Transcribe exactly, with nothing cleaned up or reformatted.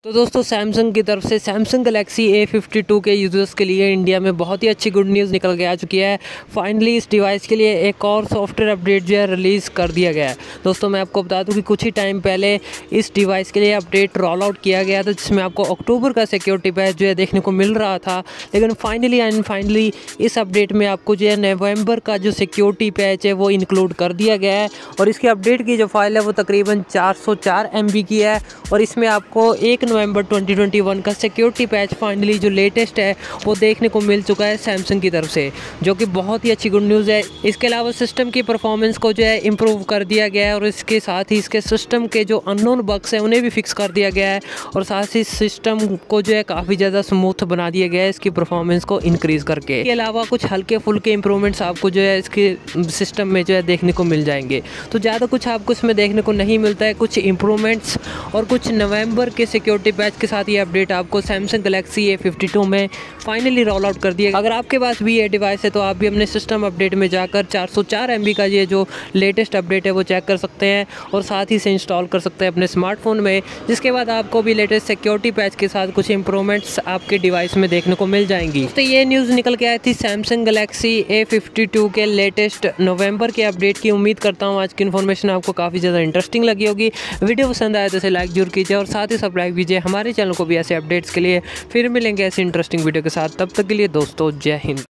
तो दोस्तों सैमसंग की तरफ से Samsung Galaxy A fifty two के यूज़र्स के लिए इंडिया में बहुत ही अच्छी गुड न्यूज़ निकल के आ चुकी है। फाइनली इस डिवाइस के लिए एक और सॉफ्टवेयर अपडेट जो है रिलीज़ कर दिया गया है। दोस्तों मैं आपको बता दूं कि कुछ ही टाइम पहले इस डिवाइस के लिए अपडेट रोल आउट किया गया था, जिसमें आपको अक्टूबर का सिक्योरिटी पैच जो है देखने को मिल रहा था। लेकिन फाइनली एंड फाइनली इस अपडेट में आपको जो है नवंबर का जो सिक्योरिटी पैच है वो इंक्लूड कर दिया गया है। और इसकी अपडेट की जो फाइल है वो तकरीबन चार सौ चार एम बी की है। और इसमें आपको एक नवंबर दो हज़ार इक्कीस का सिक्योरिटी पैच फाइनली जो लेटेस्ट है वो देखने को मिल चुका है सैमसंग की तरफ से, जो कि बहुत ही अच्छी गुड न्यूज़ है। इसके अलावा सिस्टम की परफॉर्मेंस को जो है इम्प्रूव कर दिया गया है और इसके साथ ही इसके सिस्टम के जो अननोन बग्स हैं उन्हें भी फिक्स कर दिया गया है। और साथ ही सिस्टम को जो है काफ़ी ज़्यादा स्मूथ बना दिया गया है इसकी परफॉर्मेंस को इंक्रीज़ करके। इसके अलावा कुछ हल्के फुल्के इंप्रूवमेंट्स आपको जो है इसके सिस्टम में जो है देखने को मिल जाएंगे। तो ज़्यादा कुछ आपको इसमें देखने को नहीं मिलता है, कुछ इंप्रूवमेंट्स और कुछ नवंबर के सिक्योरिटी पैच के साथ ये अपडेट आपको Samsung Galaxy A fifty two में फाइनली रोल आउट कर दिया। अगर आपके पास भी ये डिवाइस है तो आप भी अपने सिस्टम अपडेट में जाकर चार सौ चार एम बी का ये जो लेटेस्ट अपडेट है वो चेक कर सकते हैं और साथ ही से इंस्टॉल कर सकते हैं अपने स्मार्टफोन में। जिसके बाद आपको भी लेटेस्ट सिक्योरिटी पैच के साथ कुछ इंप्रूवमेंट्स आपके डिवाइस में देखने को मिल जाएंगी। तो ये न्यूज़ निकल के आई थी Samsung Galaxy A fifty two के लेटेस्ट नवंबर के अपडेट की। उम्मीद करता हूँ आज की इन्फॉर्मेशन आपको काफ़ी ज़्यादा इंटरेस्टिंग लगी होगी। वीडियो पसंद आए तो इसे लाइक जरूर कीजिए और साथ ही सब्सक्राइब कीजिए हमारे चैनल को भी ऐसे अपडेट्स के लिए। फिर मिलेंगे ऐसे इंटरेस्टिंग वीडियो के साथ, तब तक के लिए दोस्तों जय हिंद।